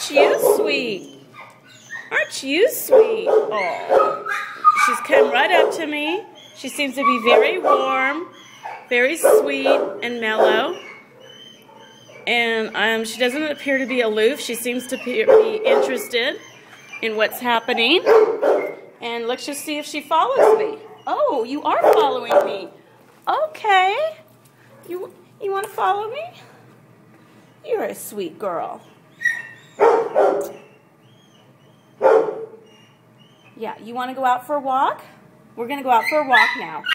Aren't you sweet? Aren't you sweet? Oh, she's come right up to me. She seems to be very warm, very sweet and mellow. And she doesn't appear to be aloof. She seems to be interested in what's happening. And let's just see if she follows me. Oh, you are following me. Okay. You want to follow me? You're a sweet girl. Yeah, you want to go out for a walk? We're going to go out for a walk now.